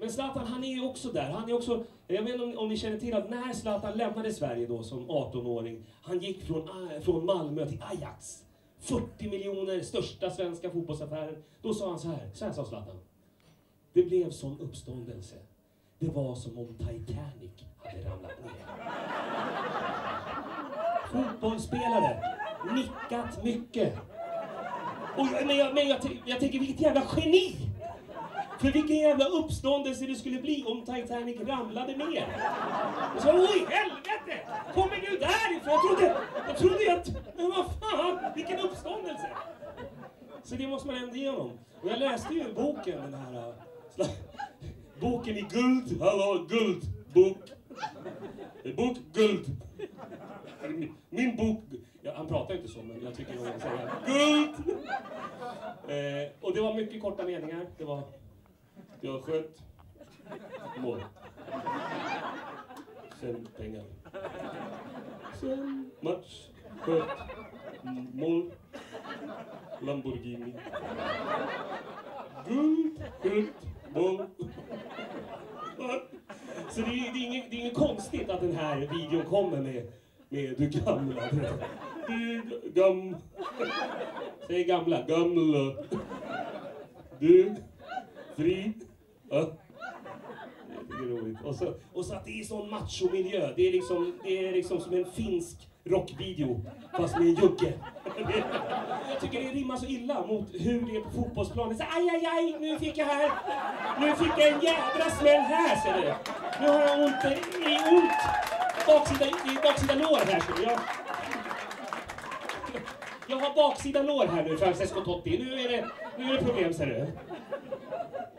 Men Zlatan, han är ju också där. Han är också, jag vet inte om ni känner till att när Zlatan lämnade Sverige då som 18-åring, han gick från Malmö till Ajax. 40 miljoner, största svenska fotbollsaffären. Då sa han så här sa Zlatan. Det blev sån uppståndelse. Det var som om Titanic hade ramlat ner. Fotbollsspelare, nickat mycket. Men jag tänker, vilket jävla geni! För vilken jävla uppståndelse det skulle bli om Titanic ramlade ner. Och så, oj, helvete! Kommer du därifrån? Jag trodde att, men vad fan, vilken uppståndelse! Så det måste man ändå ge honom. Och jag läste ju boken, den här... boken i guld, hallå, guld, bok. Bok, guld. Min bok, ja, han pratar inte så, men jag tycker nog att säga guld! Och det var mycket korta meningar, det var... Jag sköt mål. Sen pengar. Sen match. Sköt mål. Lamborghini. Guld. Sköt mål. Så det är inget konstigt att den här videon kommer med du gamla. Du gamla. Säg gamla. Gamla. Du. Fri. Ja. Det är roligt. Och så att det är sån macho-miljö. Det är liksom som en finsk rockvideo. Fast med en jugge. Jag tycker det rimmar så illa mot hur det är på fotbollsplanen. Så aj, nu fick jag en jädra smäll här, ser du. Nu har jag ont. Det är ont. Baksida lår här, ser du. Jag har baksida lår här nu, Francesco Totti. Nu är det problem, ser du.